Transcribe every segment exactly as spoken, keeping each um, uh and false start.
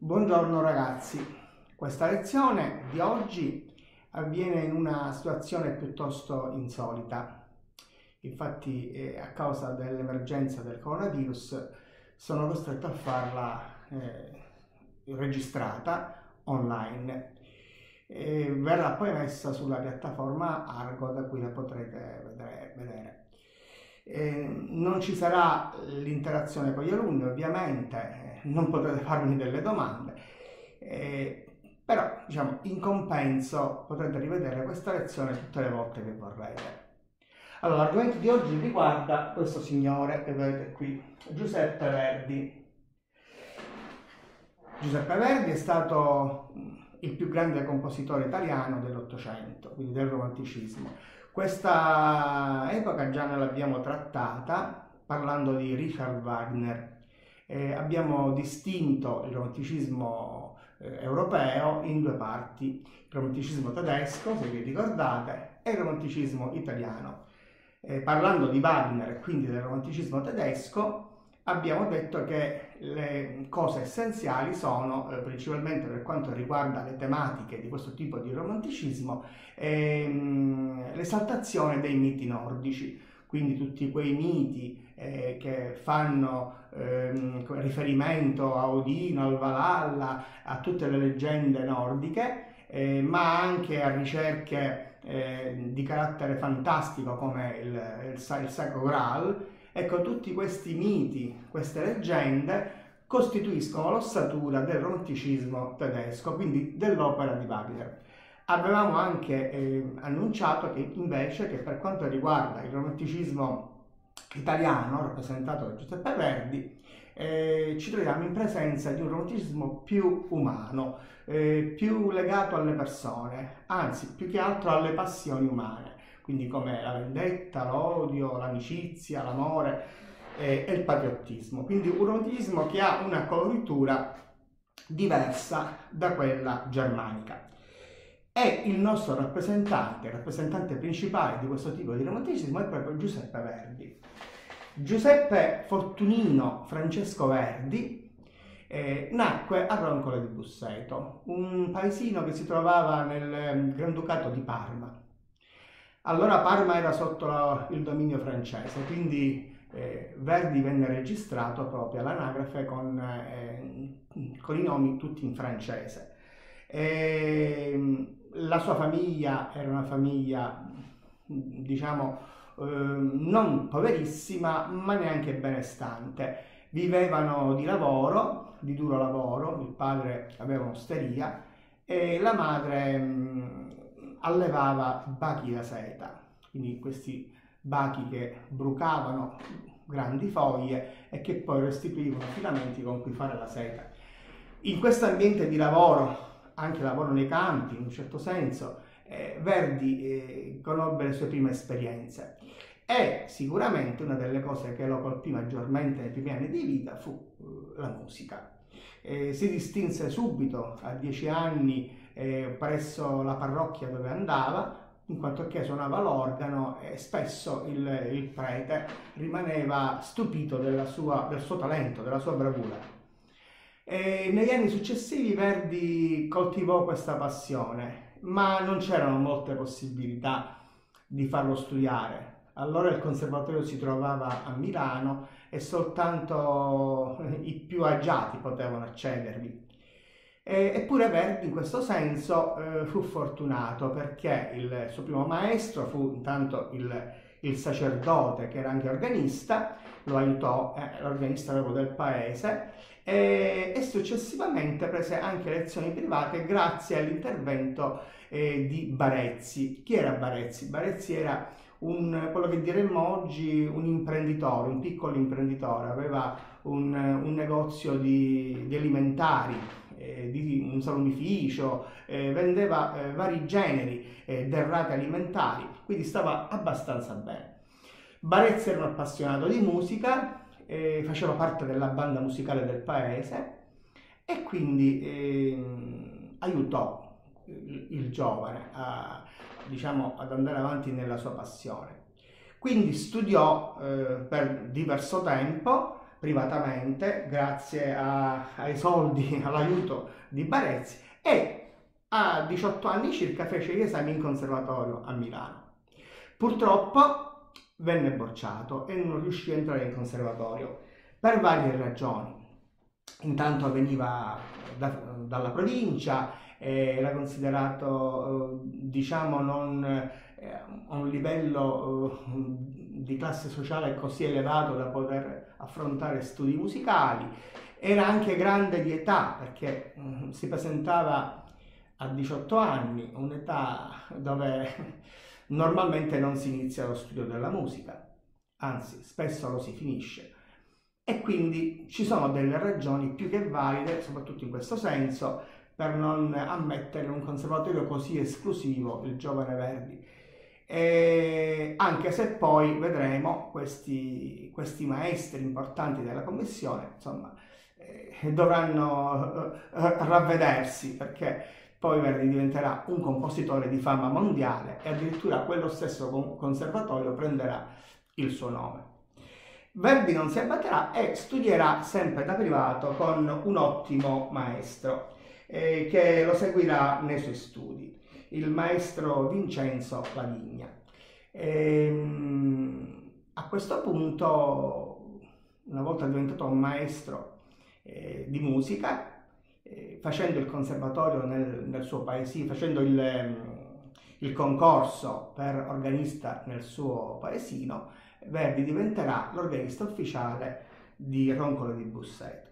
Buongiorno ragazzi, questa lezione di oggi avviene in una situazione piuttosto insolita. Infatti eh, a causa dell'emergenza del coronavirus sono costretto a farla eh, registrata online. E verrà poi messa sulla piattaforma Argo, da cui la potrete vedere. Eh, non ci sarà l'interazione con gli alunni, ovviamente, eh, non potrete farmi delle domande, eh, però diciamo in compenso potrete rivedere questa lezione tutte le volte che vorrete. Allora, l'argomento di oggi riguarda questo signore che vedete qui, Giuseppe Verdi. Giuseppe Verdi è stato il più grande compositore italiano dell'Ottocento, quindi del Romanticismo. Questa epoca già ne l'abbiamo trattata parlando di Richard Wagner. Eh, abbiamo distinto il romanticismo eh, europeo in due parti, il romanticismo tedesco, se vi ricordate, e il romanticismo italiano. Eh, parlando di Wagner e quindi del romanticismo tedesco, abbiamo detto che le cose essenziali sono, eh, principalmente per quanto riguarda le tematiche di questo tipo di romanticismo, ehm, l'esaltazione dei miti nordici, quindi tutti quei miti eh, che fanno ehm, riferimento a Odino, al Valhalla, a tutte le leggende nordiche, eh, ma anche a ricerche eh, di carattere fantastico come il, il, il Sacro Graal. Ecco, tutti questi miti, queste leggende costituiscono l'ossatura del romanticismo tedesco, quindi dell'opera di Wagner. Avevamo anche eh, annunciato che invece che per quanto riguarda il romanticismo italiano, rappresentato da Giuseppe Verdi, eh, ci troviamo in presenza di un romanticismo più umano, eh, più legato alle persone, anzi più che altro alle passioni umane, quindi come la vendetta, l'odio, l'amicizia, l'amore eh, e il patriottismo. Quindi un romanticismo che ha una coloritura diversa da quella germanica. E il nostro rappresentante, il rappresentante principale di questo tipo di romanticismo è proprio Giuseppe Verdi. Giuseppe Fortunino Francesco Verdi eh, nacque a Roncole di Busseto, un paesino che si trovava nel Granducato di Parma. Allora Parma era sotto la, il dominio francese, quindi eh, Verdi venne registrato proprio all'anagrafe con, eh, con i nomi tutti in francese. E, la sua famiglia era una famiglia, diciamo, eh, non poverissima, ma neanche benestante. Vivevano di lavoro, di duro lavoro, il padre aveva un'osteria e la madre mh, allevava bachi da seta, quindi questi bachi che brucavano grandi foglie e che poi restituivano filamenti con cui fare la seta. In questo ambiente di lavoro, anche lavoro nei campi in un certo senso, eh, Verdi eh, conobbe le sue prime esperienze e sicuramente una delle cose che lo colpì maggiormente nei primi anni di vita fu eh, la musica. Eh, si distinse subito a dieci anni eh, presso la parrocchia dove andava, in quanto che suonava l'organo e spesso il, il prete rimaneva stupito della sua, del suo talento, della sua bravura. E negli anni successivi Verdi coltivò questa passione, ma non c'erano molte possibilità di farlo studiare. Allora il conservatorio si trovava a Milano e soltanto i più agiati potevano accedervi. E, eppure Verdi in questo senso eh, fu fortunato, perché il suo primo maestro fu intanto il, il sacerdote, che era anche organista, lo aiutò, eh, l'organista proprio del paese, e, e successivamente prese anche lezioni private grazie all'intervento eh, di Barezzi. Chi era Barezzi? Barezzi era un, quello che diremmo oggi un imprenditore, un piccolo imprenditore, aveva un, un negozio di, di alimentari, eh, di un salumificio, eh, vendeva eh, vari generi eh, derrate alimentari, quindi stava abbastanza bene. Barezzi era un appassionato di musica, eh, faceva parte della banda musicale del paese e quindi eh, aiutò il, il giovane a, diciamo, ad andare avanti nella sua passione. Quindi studiò eh, per diverso tempo privatamente, grazie a, ai soldi, all'aiuto di Barezzi, e a diciotto anni circa fece gli esami in conservatorio a Milano. Purtroppo venne bocciato e non riuscì a entrare in conservatorio per varie ragioni. Intanto veniva da, dalla provincia, eh, era considerato, eh, diciamo, non eh, a un livello eh, di classe sociale così elevato da poter affrontare studi musicali. Era anche grande di età, perché mh, si presentava a diciotto anni, un'età dove normalmente non si inizia lo studio della musica, anzi spesso lo si finisce. E quindi ci sono delle ragioni più che valide, soprattutto in questo senso, per non ammettere in un conservatorio così esclusivo il giovane Verdi. E anche se poi vedremo questi, questi maestri importanti della commissione, insomma, eh, dovranno eh, ravvedersi, perché poi Verdi diventerà un compositore di fama mondiale e addirittura quello stesso conservatorio prenderà il suo nome. Verdi non si abbatterà e studierà sempre da privato con un ottimo maestro eh, che lo seguirà nei suoi studi, il maestro Vincenzo Lavigna. E, a questo punto, una volta diventato un maestro eh, di musica, eh, facendo il conservatorio nel, nel suo paesino, facendo il, il concorso per organista nel suo paesino, Verdi diventerà l'organista ufficiale di Roncolo di Busseto.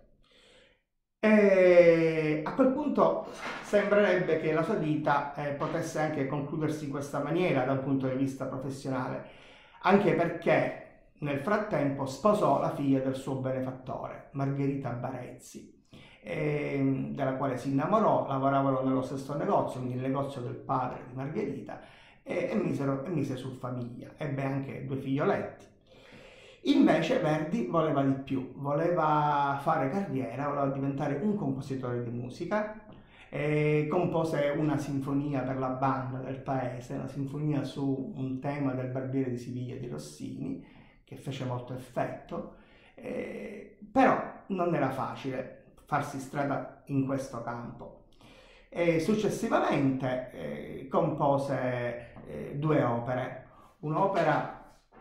E a quel punto sembrerebbe che la sua vita eh, potesse anche concludersi in questa maniera da un punto di vista professionale, anche perché nel frattempo sposò la figlia del suo benefattore, Margherita Barezzi, eh, della quale si innamorò. Lavoravano nello stesso negozio, quindi il negozio del padre di Margherita, e, e, misero, e mise su famiglia. Ebbe anche due figlioletti. Invece Verdi voleva di più, voleva fare carriera, voleva diventare un compositore di musica, e compose una sinfonia per la banda del paese, una sinfonia su un tema del Barbiere di Siviglia di Rossini, che fece molto effetto, eh, però non era facile farsi strada in questo campo. E successivamente eh, compose eh, due opere, un'opera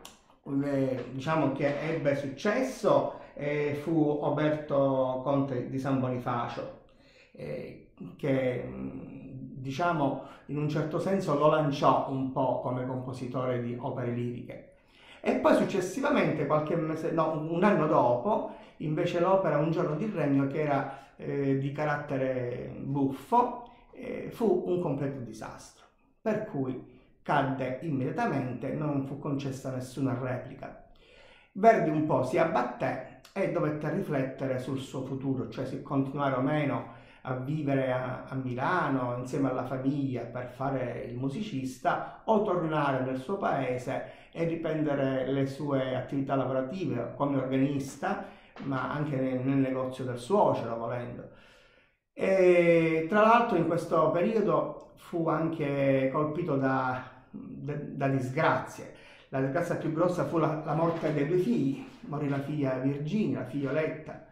diciamo che ebbe successo eh, fu Oberto Conte di San Bonifacio, eh, che diciamo in un certo senso lo lanciò un po' come compositore di opere liriche. E poi successivamente, qualche mese, no, un anno dopo, invece l'opera Un giorno di regno, che era eh, di carattere buffo, eh, fu un completo disastro, per cui cadde immediatamente, non fu concessa nessuna replica. Verdi un po' si abbatté e dovette riflettere sul suo futuro, cioè se continuare o meno a vivere a, a Milano insieme alla famiglia per fare il musicista, o tornare nel suo paese e riprendere le sue attività lavorative come organista, ma anche nel, nel negozio del suocero, volendo. E tra l'altro in questo periodo fu anche colpito da, da, da disgrazie. La disgrazia più grossa fu la, la morte dei due figli. Morì la figlia Virginia, la figlioletta,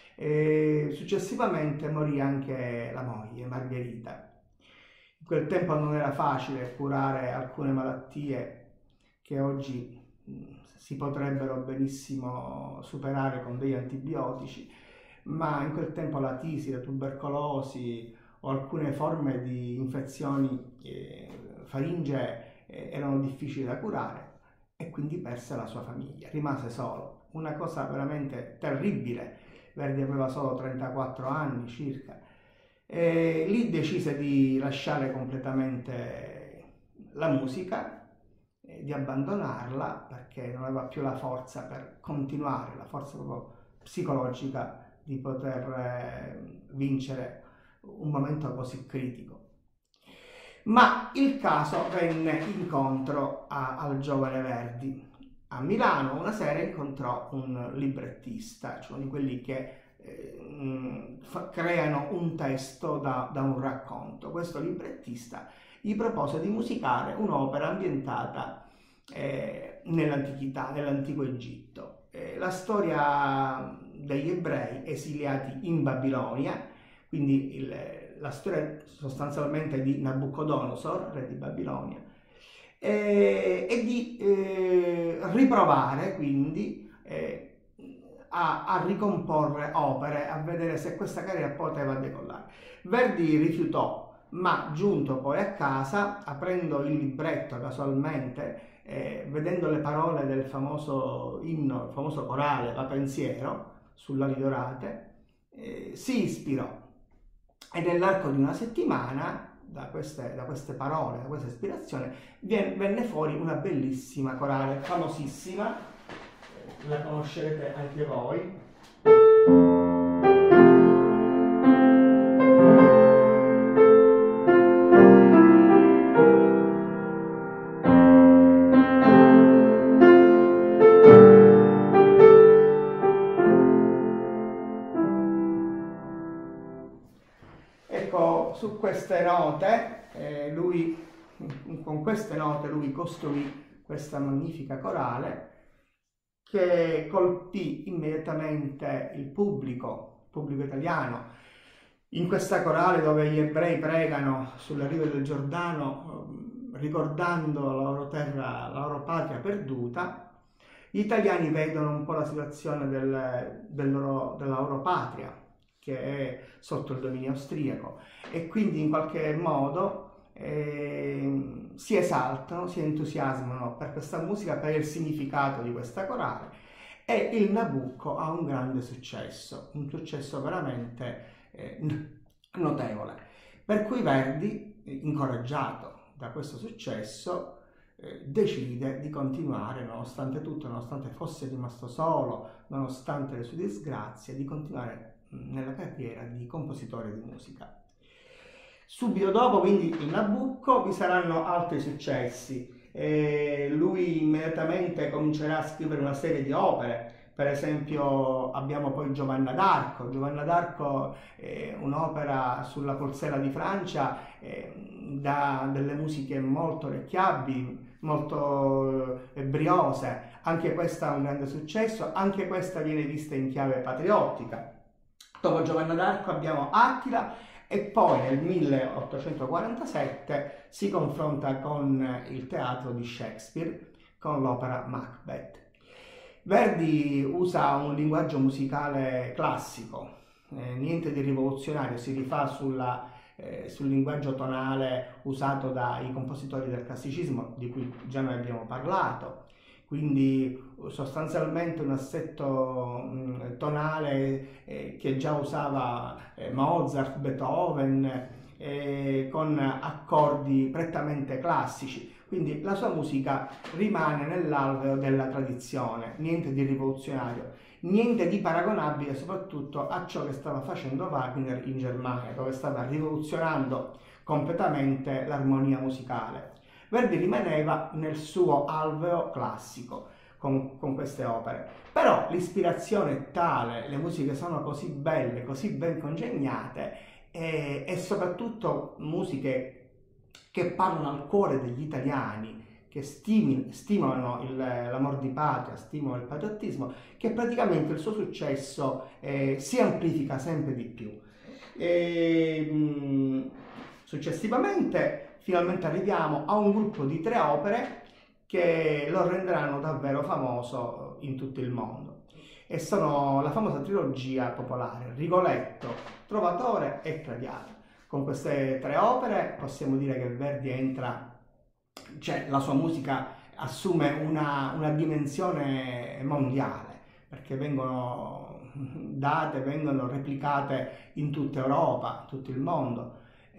e successivamente morì anche la moglie Margherita. In quel tempo non era facile curare alcune malattie che oggi si potrebbero benissimo superare con degli antibiotici, ma in quel tempo la tisi, la tubercolosi o alcune forme di infezioni eh, faringee eh, erano difficili da curare, e quindi perse la sua famiglia, rimase solo. Una cosa veramente terribile. Verdi aveva solo trentaquattro anni circa, e lì decise di lasciare completamente la musica, eh, di abbandonarla, perché non aveva più la forza per continuare, la forza proprio psicologica di poter eh, vincere un momento così critico. Ma il caso venne incontro a, al giovane Verdi. A Milano una sera incontrò un librettista, cioè uno di quelli che eh, fa, creano un testo da, da un racconto. Questo librettista gli propose di musicare un'opera ambientata eh, nell'antichità, nell'antico Egitto. Eh, la storia degli ebrei esiliati in Babilonia, quindi il, la storia sostanzialmente di Nabucodonosor, re di Babilonia, e, e di eh, riprovare quindi eh, a, a ricomporre opere, a vedere se questa carriera poteva decollare. Verdi rifiutò, ma giunto poi a casa, aprendo il libretto casualmente, eh, vedendo le parole del famoso inno, il famoso corale Va Pensiero sull'ali dorate, eh, si ispirò, e nell'arco di una settimana da queste, da queste parole, da questa ispirazione, venne fuori una bellissima corale, famosissima, la conoscerete anche voi. Ecco, su queste note, eh, lui, con queste note lui costruì questa magnifica corale che colpì immediatamente il pubblico, il pubblico italiano. In questa corale, dove gli ebrei pregano sulle rive del Giordano, ricordando la loro terra, la loro patria perduta, gli italiani vedono un po' la situazione del, del loro, della loro patria, che è sotto il dominio austriaco, e quindi in qualche modo eh, si esaltano, si entusiasmano per questa musica, per il significato di questa corale, e il Nabucco ha un grande successo, un successo veramente eh, notevole, per cui Verdi, incoraggiato da questo successo, eh, decide di continuare, nonostante tutto, nonostante fosse rimasto solo, nonostante le sue disgrazie, di continuare nella carriera di compositore di musica. Subito dopo, quindi, il Nabucco, vi saranno altri successi. E lui immediatamente comincerà a scrivere una serie di opere. Per esempio abbiamo poi Giovanna d'Arco. Giovanna d'Arco è un'opera sulla Polsera di Francia, eh, da delle musiche molto orecchiabili, molto eh, briose. Anche questa ha un grande successo, anche questa viene vista in chiave patriottica. Dopo Giovanna d'Arco abbiamo Attila, e poi nel milleottocentoquarantasette si confronta con il teatro di Shakespeare, con l'opera Macbeth. Verdi usa un linguaggio musicale classico, eh, niente di rivoluzionario, si rifà sulla, eh, sul linguaggio tonale usato dai compositori del classicismo, di cui già noi abbiamo parlato. Quindi sostanzialmente un assetto mh, tonale eh, che già usava eh, Mozart, Beethoven, eh, con accordi prettamente classici. Quindi la sua musica rimane nell'alveo della tradizione, niente di rivoluzionario, niente di paragonabile soprattutto a ciò che stava facendo Wagner in Germania, dove stava rivoluzionando completamente l'armonia musicale. Verdi rimaneva nel suo alveo classico con, con queste opere, però l'ispirazione è tale, le musiche sono così belle, così ben congegnate, e, e soprattutto musiche che parlano al cuore degli italiani, che stimi, stimolano l'amor di patria, stimolano il patriottismo, che praticamente il suo successo eh, si amplifica sempre di più. E, mh, successivamente finalmente arriviamo a un gruppo di tre opere che lo renderanno davvero famoso in tutto il mondo, e sono la famosa trilogia popolare Rigoletto, Trovatore e Traviata. Con queste tre opere possiamo dire che Verdi entra, cioè la sua musica assume una, una dimensione mondiale, perché vengono date, vengono replicate in tutta Europa, tutto il mondo.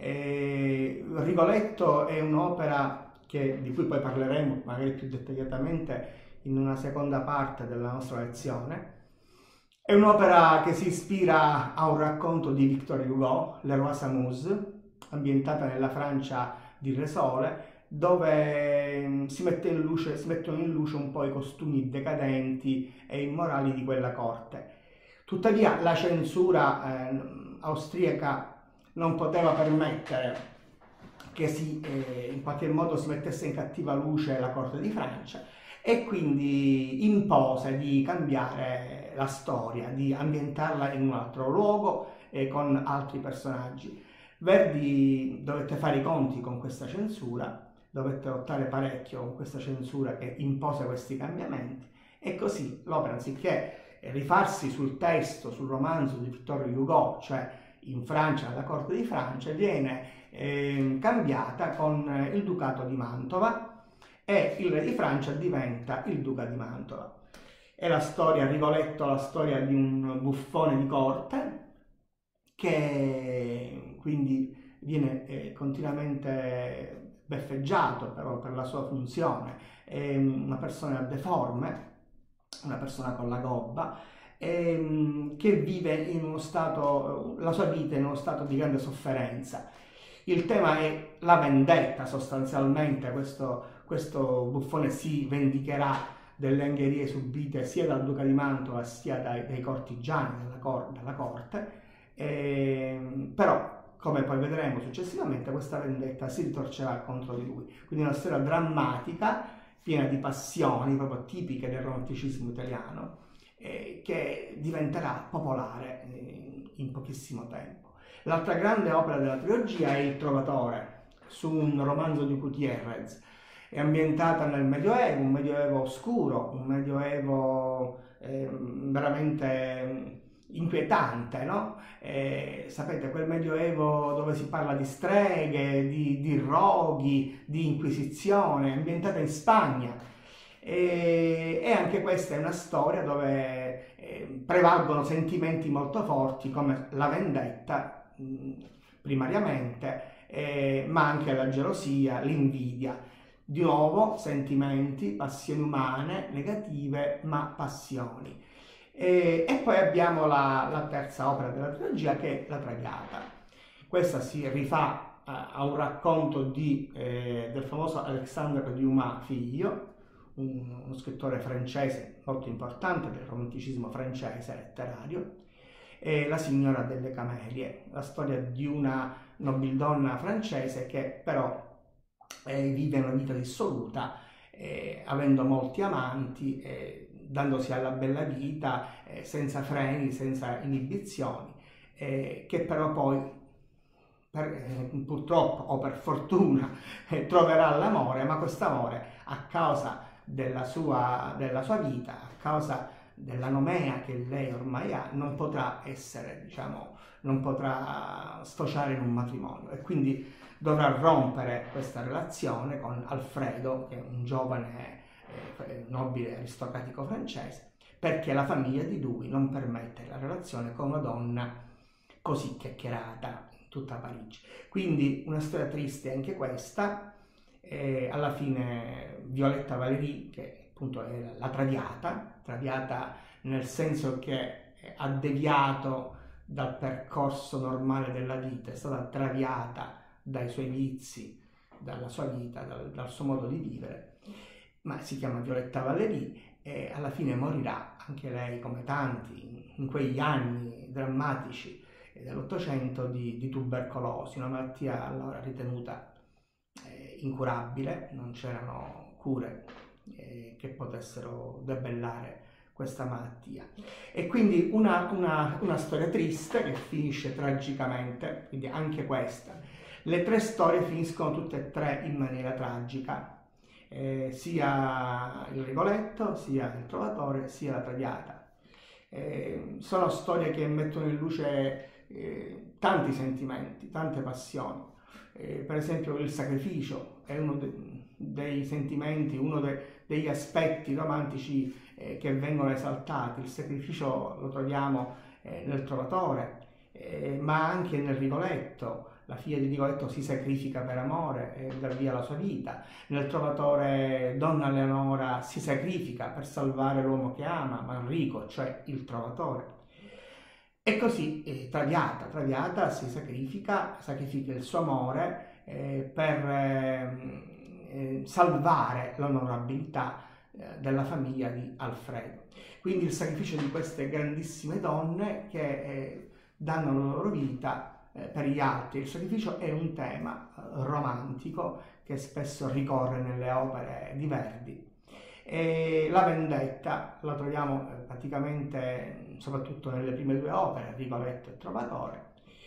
E Rigoletto è un'opera di cui poi parleremo magari più dettagliatamente in una seconda parte della nostra lezione. È un'opera che si ispira a un racconto di Victor Hugo, Le Roi s'amuse, ambientata nella Francia di Re Sole, dove si, mette in luce, si mettono in luce un po' i costumi decadenti e immorali di quella corte. Tuttavia la censura eh, austriaca non poteva permettere che si, eh, in qualche modo si mettesse in cattiva luce la corte di Francia, e quindi impose di cambiare la storia, di ambientarla in un altro luogo e con altri personaggi. Verdi dovette fare i conti con questa censura, dovette lottare parecchio con questa censura che impose questi cambiamenti, e così l'opera, anziché rifarsi sul testo, sul romanzo di Victor Hugo, cioè in Francia, alla corte di Francia, viene eh, cambiata con il Ducato di Mantova, e il re di Francia diventa il Duca di Mantova. È la storia, Rigoletto, la storia di un buffone di corte che quindi viene eh, continuamente beffeggiato però per la sua funzione, è una persona deforme, una persona con la gobba, ehm, che vive in uno stato, la sua vita in uno stato di grande sofferenza. Il tema è la vendetta, sostanzialmente. Questo, questo buffone si vendicherà delle angherie subite sia dal Duca di Mantova sia dai, dai cortigiani della, cor della corte, ehm, però come poi vedremo successivamente questa vendetta si ritorcerà contro di lui. Quindi una storia drammatica, piena di passioni proprio tipiche del romanticismo italiano, eh, che diventerà popolare eh, in pochissimo tempo. L'altra grande opera della trilogia è Il Trovatore, su un romanzo di Gutiérrez. È ambientata nel Medioevo, un Medioevo oscuro, un Medioevo eh, veramente inquietante, no? Eh, sapete, quel Medioevo dove si parla di streghe, di, di roghi, di inquisizione, ambientata in Spagna. E, e anche questa è una storia dove eh, prevalgono sentimenti molto forti come la vendetta, mh, primariamente, eh, ma anche la gelosia, l'invidia. Di nuovo sentimenti, passioni umane, negative, ma passioni. E, e poi abbiamo la, la terza opera della trilogia, che è La Traviata. Questa si rifà a, a un racconto di, eh, del famoso Alexandre Dumas figlio, un, uno scrittore francese molto importante del romanticismo francese letterario, e La Signora delle Camelie, la storia di una nobildonna francese che però eh, vive una vita dissoluta, eh, avendo molti amanti, eh, dandosi alla bella vita, eh, senza freni, senza inibizioni, eh, che però poi per, eh, purtroppo o per fortuna eh, troverà l'amore, ma questo amore, a causa della sua, della sua vita, a causa della nomea che lei ormai ha, non potrà essere, diciamo, non potrà sfociare in un matrimonio, e quindi dovrà rompere questa relazione con Alfredo, che è un giovane eh, nobile aristocratico francese, perché la famiglia di lui non permette la relazione con una donna così chiacchierata in tutta Parigi. Quindi una storia triste anche questa. E alla fine Violetta Valéry, che appunto è la traviata, traviata nel senso che ha deviato dal percorso normale della vita, è stata traviata dai suoi vizi, dalla sua vita, dal, dal suo modo di vivere, ma si chiama Violetta Valéry e alla fine morirà anche lei, come tanti, in quegli anni drammatici dell'Ottocento, di, di tubercolosi, una malattia allora ritenuta eh, incurabile, non c'erano cure eh, che potessero debellare questa malattia. E quindi una, una, una storia triste che finisce tragicamente, quindi anche questa. Le tre storie finiscono tutte e tre in maniera tragica, eh, sia il Rigoletto, sia il Trovatore, sia la Traviata. Eh, sono storie che mettono in luce eh, tanti sentimenti, tante passioni. Eh, per esempio il sacrificio è uno de dei sentimenti, uno de degli aspetti romantici eh, che vengono esaltati. Il sacrificio lo troviamo eh, nel Trovatore, eh, ma anche nel Rigoletto. La figlia di Rigoletto si sacrifica per amore e dà via la sua vita. Nel Trovatore Donna Leonora si sacrifica per salvare l'uomo che ama, Manrico, cioè il Trovatore. E così eh, Traviata, Traviata si sacrifica, sacrifica il suo amore eh, per eh, eh, salvare l'onorabilità eh, della famiglia di Alfredo. Quindi il sacrificio di queste grandissime donne che eh, danno la loro vita per gli altri. Il sacrificio è un tema romantico che spesso ricorre nelle opere di Verdi E la vendetta la troviamo praticamente soprattutto nelle prime due opere, Rigoletto e Trovatore.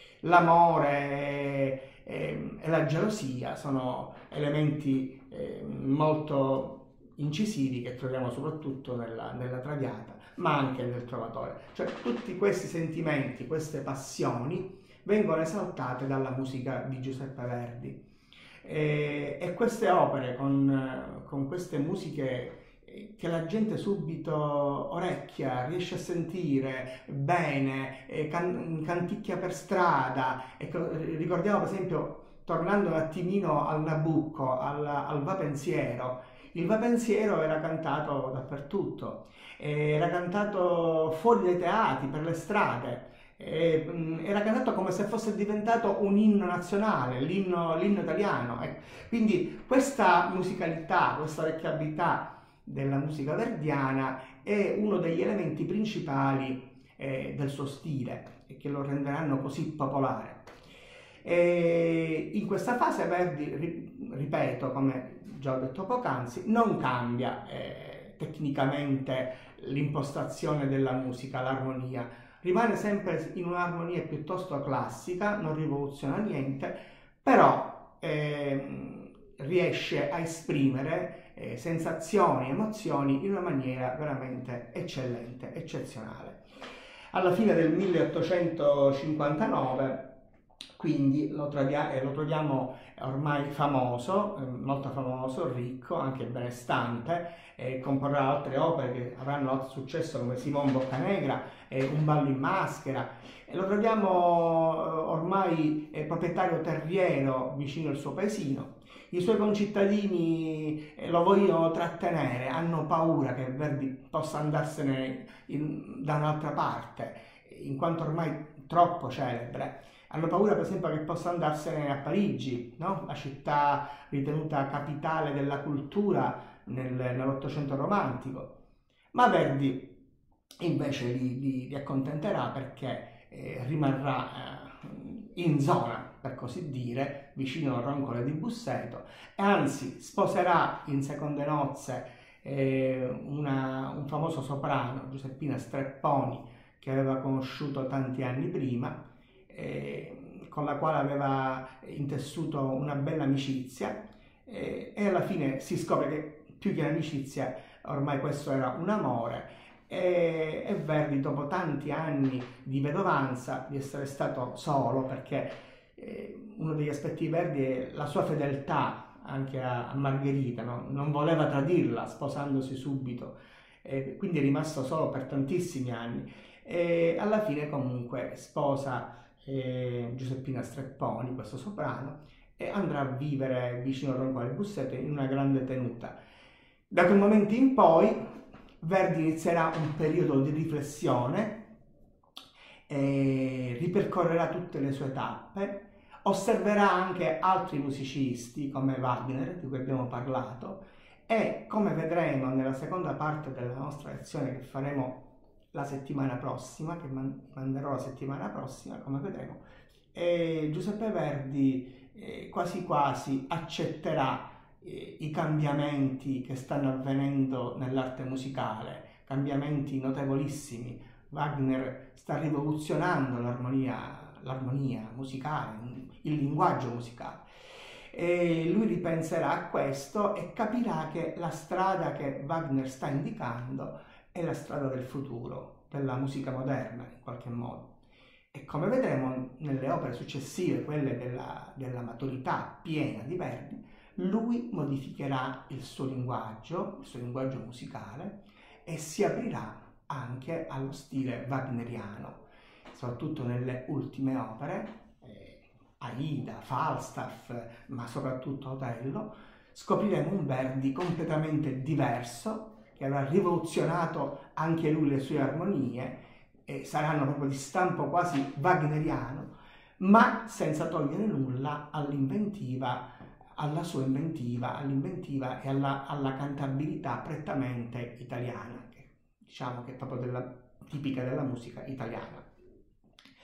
L'amore e, e la gelosia sono elementi eh, molto incisivi che troviamo soprattutto nella, nella Traviata, ma anche nel Trovatore. Cioè tutti questi sentimenti, queste passioni vengono esaltate dalla musica di Giuseppe Verdi. E, e queste opere con, con queste musiche che la gente subito orecchia, riesce a sentire bene, can, canticchia per strada. Ecco, ricordiamo per esempio, tornando un attimino al Nabucco, al, al Va Pensiero, il Va Pensiero era cantato dappertutto, era cantato fuori dai teatri, per le strade, era cantato come se fosse diventato un inno nazionale, l'inno, l'inno italiano. Quindi questa musicalità, questa orecchiabilità della musica verdiana è uno degli elementi principali eh, del suo stile e che lo renderanno così popolare. E in questa fase Verdi, ripeto, come già ho detto poc'anzi, non cambia eh, tecnicamente l'impostazione della musica, l'armonia, rimane sempre in un'armonia piuttosto classica, non rivoluziona niente, però eh, riesce a esprimere eh, sensazioni, emozioni in una maniera veramente eccellente, eccezionale. Alla fine del milleottocentocinquantanove, quindi lo, trovia- lo troviamo ormai famoso, eh, molto famoso, ricco, anche benestante, eh, comporrà altre opere che avranno altro successo come Simon Boccanegra, eh, Un ballo in maschera, e lo troviamo eh, ormai eh, proprietario terriero vicino al suo paesino. I suoi concittadini eh, lo vogliono trattenere, hanno paura che Verdi possa andarsene in, da un'altra parte, in quanto ormai troppo celebre. Hanno paura per esempio che possa andarsene a Parigi, no? La città ritenuta capitale della cultura nel, nell'Ottocento romantico. Ma Verdi invece li, li, li accontenterà perché eh, rimarrà eh, in zona, per così dire, vicino al Roncole di Busseto, e anzi sposerà in seconde nozze eh, una, un famoso soprano, Giuseppina Strepponi, che aveva conosciuto tanti anni prima, eh, con la quale aveva intessuto una bella amicizia, eh, e alla fine si scopre che più che un'amicizia ormai questo era un amore. E, e Verdi, dopo tanti anni di vedovanza, di essere stato solo, perché eh, uno degli aspetti di Verdi è la sua fedeltà anche a, a Margherita, no? Non voleva tradirla sposandosi subito, eh, quindi è rimasto solo per tantissimi anni, e alla fine comunque sposa eh, Giuseppina Strepponi, questo soprano, e andrà a vivere vicino a Roncole Busseto in una grande tenuta. Da quel momento in poi Verdi inizierà un periodo di riflessione, eh, ripercorrerà tutte le sue tappe, osserverà anche altri musicisti come Wagner, di cui abbiamo parlato, e come vedremo nella seconda parte della nostra lezione che faremo la settimana prossima, che manderò la settimana prossima, come vedremo, eh, Giuseppe Verdi eh, quasi quasi accetterà i cambiamenti che stanno avvenendo nell'arte musicale, cambiamenti notevolissimi. Wagner sta rivoluzionando l'armonia, l'armonia musicale, il linguaggio musicale. E lui ripenserà a questo e capirà che la strada che Wagner sta indicando è la strada del futuro, della musica moderna in qualche modo. E come vedremo nelle opere successive, quelle della, della maturità piena di Verdi, lui modificherà il suo linguaggio, il suo linguaggio musicale, e si aprirà anche allo stile wagneriano, soprattutto nelle ultime opere, eh, Aida, Falstaff, ma soprattutto Otello. Scopriremo un Verdi completamente diverso, che avrà rivoluzionato anche lui le sue armonie, e saranno proprio di stampo quasi wagneriano, ma senza togliere nulla all'inventiva alla sua inventiva, all'inventiva e alla, alla cantabilità prettamente italiana, che diciamo che è proprio della, tipica della musica italiana.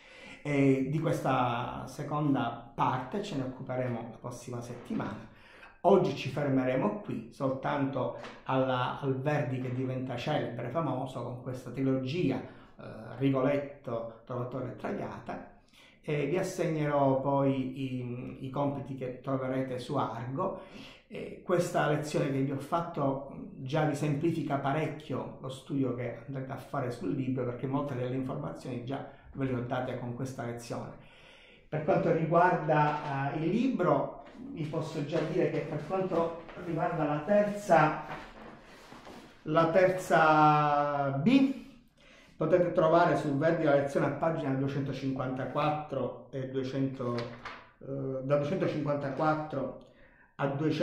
E di questa seconda parte ce ne occuperemo la prossima settimana. Oggi ci fermeremo qui, soltanto alla, al Verdi che diventa celebre, famoso, con questa trilogia, eh, Rigoletto, Trovatore e Traviata, e vi assegnerò poi i, i compiti che troverete su Argo. E questa lezione che vi ho fatto già vi semplifica parecchio lo studio che andrete a fare sul libro, perché molte delle informazioni già ve le ho date con questa lezione. Per quanto riguarda uh, il libro, vi posso già dire che per quanto riguarda la terza, la terza B, potete trovare sul Verdi la lezione a pagina duecentocinquantaquattro e duecento, eh, da duecentocinquantaquattro a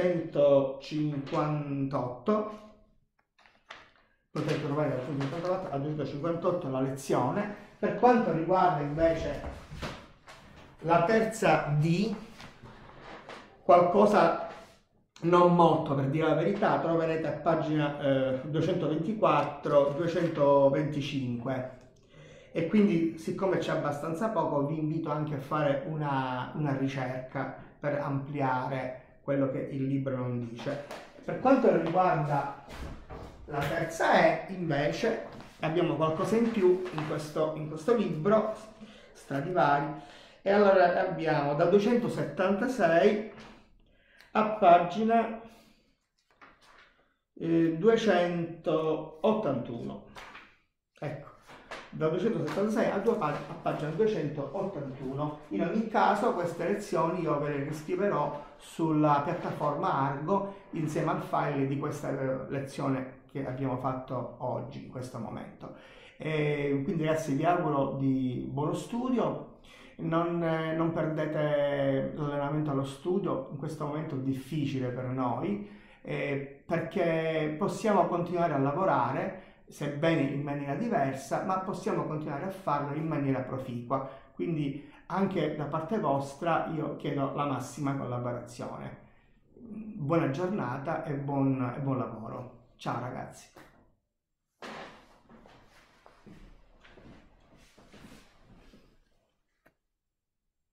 duecentocinquantotto. Potete trovare da duecentocinquantaquattro a duecentocinquantotto la lezione. Per quanto riguarda invece la terza D, qualcosa non molto, per dire la verità, troverete a pagina eh, duecentoventiquattro duecentoventicinque, e quindi, siccome c'è abbastanza poco, vi invito anche a fare una, una ricerca per ampliare quello che il libro non dice. Per quanto riguarda la terza E, invece, abbiamo qualcosa in più in questo, in questo libro, Stradivari, e allora abbiamo da duecentosettantasei a pagina eh, duecentoottantuno. Ecco, da duecentosettantasei a, due, a pagina duecentoottantuno. In ogni caso queste lezioni io ve le riscriverò sulla piattaforma Argo insieme al file di questa lezione che abbiamo fatto oggi, in questo momento. E quindi ragazzi, vi auguro di buono studio. Non, eh, non perdete l'allenamento allo studio in questo momento difficile per noi, eh, perché possiamo continuare a lavorare, sebbene in maniera diversa, ma possiamo continuare a farlo in maniera proficua. Quindi anche da parte vostra io chiedo la massima collaborazione. Buona giornata e buon, e buon lavoro. Ciao ragazzi.